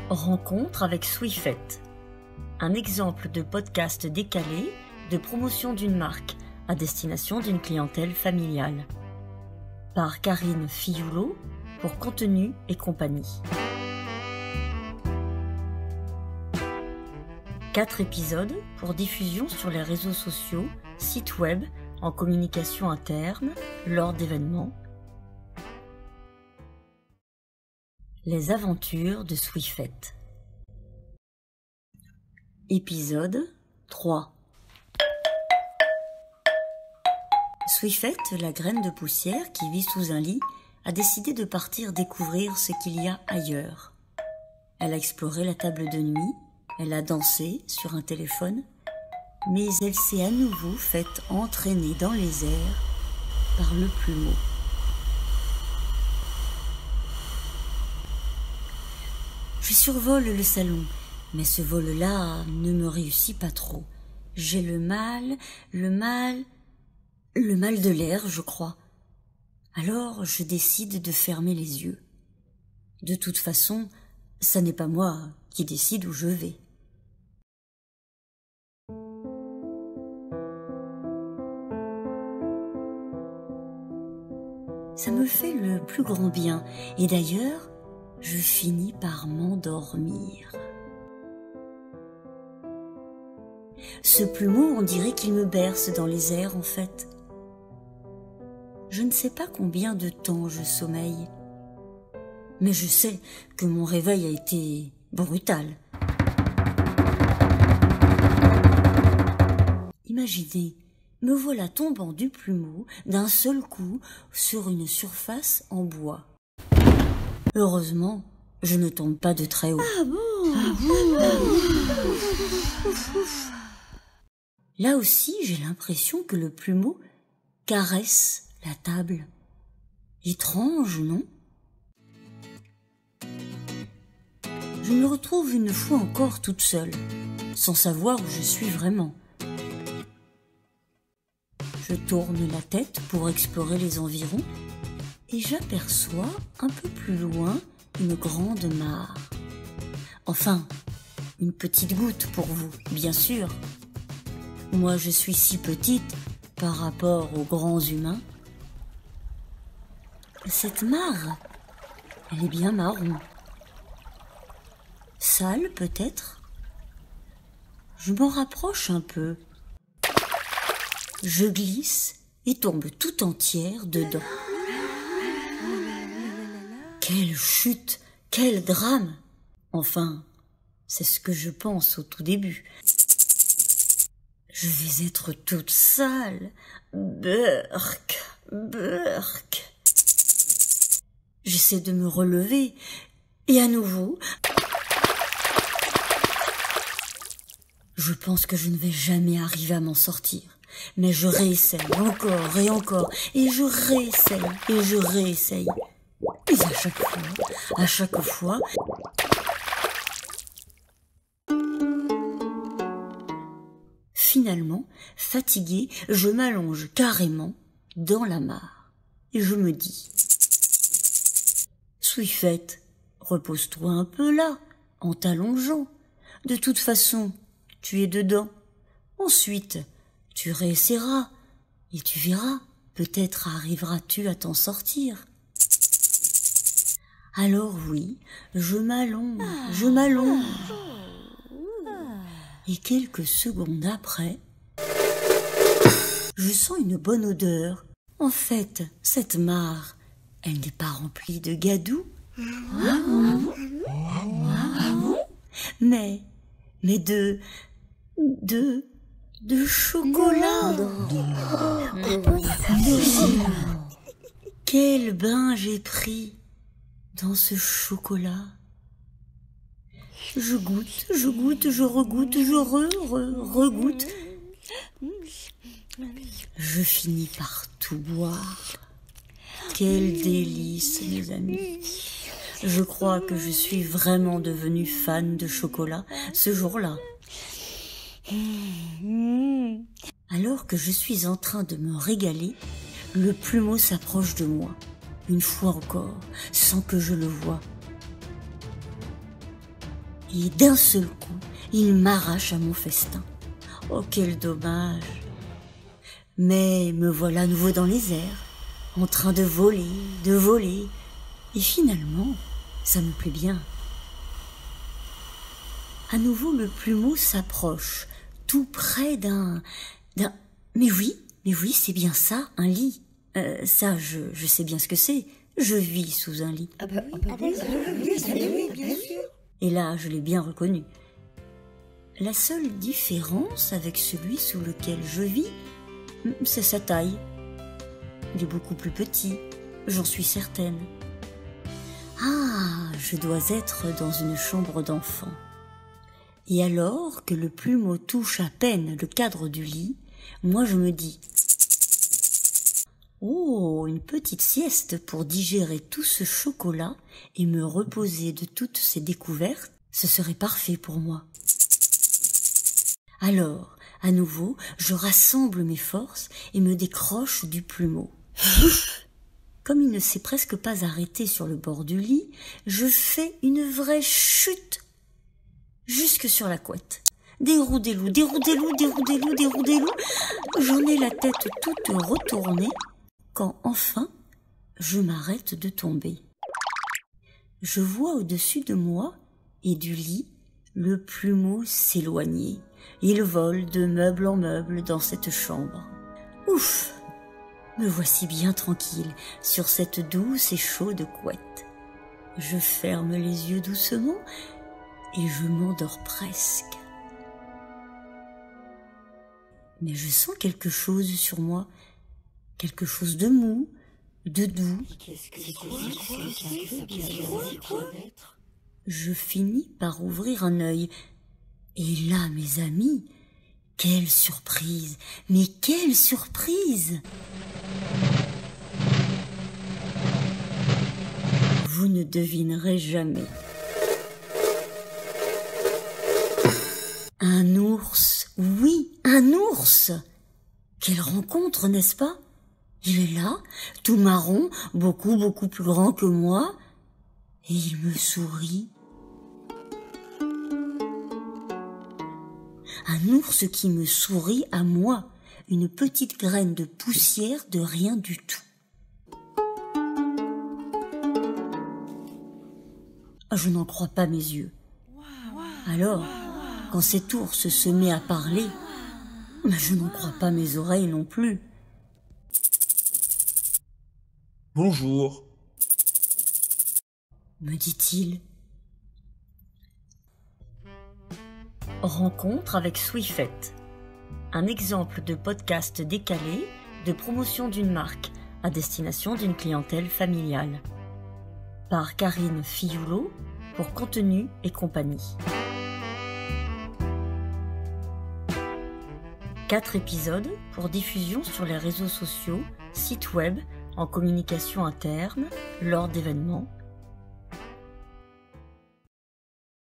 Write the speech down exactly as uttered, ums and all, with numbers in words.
Rencontre avec Swifette, un exemple de podcast décalé de promotion d'une marque à destination d'une clientèle familiale. Par Karine Fioulot pour Contenu et Compagnie. Quatre épisodes pour diffusion sur les réseaux sociaux, sites web, en communication interne, lors d'événements. Les aventures de Swifette. Épisode trois. Swifette, la graine de poussière qui vit sous un lit, a décidé de partir découvrir ce qu'il y a ailleurs. Elle a exploré la table de nuit, elle a dansé sur un téléphone, mais elle s'est à nouveau faite entraîner dans les airs par le plumeau. Je survole le salon, mais ce vol-là ne me réussit pas trop. J'ai le mal, le mal, le mal de l'air, je crois. Alors je décide de fermer les yeux. De toute façon, ça n'est pas moi qui décide où je vais. Ça me fait le plus grand bien, et d'ailleurs, je finis par m'endormir. Ce plumeau, on dirait qu'il me berce dans les airs, en fait. Je ne sais pas combien de temps je sommeille, mais je sais que mon réveil a été brutal. Imaginez, me voilà tombant du plumeau d'un seul coup sur une surface en bois. Heureusement, je ne tombe pas de très haut. Ah bon, ah bon, ah bon. Là aussi, j'ai l'impression que le plumeau caresse la table. Étrange, non? Je me retrouve une fois encore toute seule, sans savoir où je suis vraiment. Je tourne la tête pour explorer les environs et j'aperçois un peu plus loin une grande mare. Enfin, une petite goutte pour vous, bien sûr. Moi, je suis si petite par rapport aux grands humains. Cette mare, elle est bien marron. Sale, peut-être? Je m'en rapproche un peu. Je glisse et tombe tout entière dedans. Quelle chute, quel drame! Enfin, c'est ce que je pense au tout début. Je vais être toute sale. Burk, burk. J'essaie de me relever et à nouveau... Je pense que je ne vais jamais arriver à m'en sortir. Mais je réessaye encore et encore, et je réessaye, et je réessaye. Et à chaque fois, à chaque fois... Finalement, fatiguée, je m'allonge carrément dans la mare. Et je me dis... Swifette, repose-toi un peu là, en t'allongeant. De toute façon, tu es dedans. Ensuite... Tu réessayeras, et tu verras, peut-être arriveras-tu à t'en sortir. Alors oui, je m'allonge, je m'allonge. Et quelques secondes après, je sens une bonne odeur. En fait, cette mare, elle n'est pas remplie de gadou. Mais, mais de, de... de chocolat. Quel bain j'ai pris dans ce chocolat. Je goûte, je goûte, je regoute, je re, re, regoute. Je finis par tout boire. Quel délice, mes amis. Je crois que je suis vraiment devenue fan de chocolat ce jour-là. Alors que je suis en train de me régaler, le plumeau s'approche de moi, une fois encore, sans que je le voie. et d'un seul coup, il m'arrache à mon festin. Oh, quel dommage! Mais me voilà à nouveau dans les airs, en train de voler, de voler, et finalement, ça me plaît bien. À nouveau, le plumeau s'approche, tout près d'un... d'un... Mais oui, mais oui, c'est bien ça, un lit. Euh, ça, je, je sais bien ce que c'est. Je vis sous un lit. Ah bah, ah bah oui, oui, bien sûr. Et là, je l'ai bien reconnu. La seule différence avec celui sous lequel je vis, c'est sa taille. Il est beaucoup plus petit, j'en suis certaine. Ah, je dois être dans une chambre d'enfant. Et alors que le plumeau touche à peine le cadre du lit, moi je me dis « Oh, une petite sieste pour digérer tout ce chocolat et me reposer de toutes ces découvertes, ce serait parfait pour moi. » Alors, à nouveau, je rassemble mes forces et me décroche du plumeau. Comme il ne s'est presque pas arrêté sur le bord du lit, je fais une vraie chute jusque sur la couette. Déroue des loups, déroue des loups, déroue des loups, déroue des loups. J'en ai la tête toute retournée quand enfin je m'arrête de tomber. Je vois au-dessus de moi et du lit le plumeau s'éloigner. Il vole de meuble en meuble dans cette chambre. Ouf! Me voici bien tranquille sur cette douce et chaude couette. Je ferme les yeux doucement et je m'endors presque. Mais je sens quelque chose sur moi, quelque chose de mou, de doux. Je finis par ouvrir un œil. Et là, mes amis, quelle surprise! Mais quelle surprise! Vous ne devinerez jamais. Un ours, oui, un ours! Quelle rencontre, n'est-ce pas? Il est là, tout marron, beaucoup, beaucoup plus grand que moi, et il me sourit. Un ours qui me sourit à moi, une petite graine de poussière de rien du tout. Je n'en crois pas mes yeux. Alors, quand cet ours se met à parler, je n'en crois pas mes oreilles non plus. Bonjour, me dit-il. Rencontre avec Swifette, un exemple de podcast décalé de promotion d'une marque à destination d'une clientèle familiale. Par Karine Fioulot pour Contenu et compagnie. Quatre épisodes pour diffusion sur les réseaux sociaux, sites web, en communication interne, lors d'événements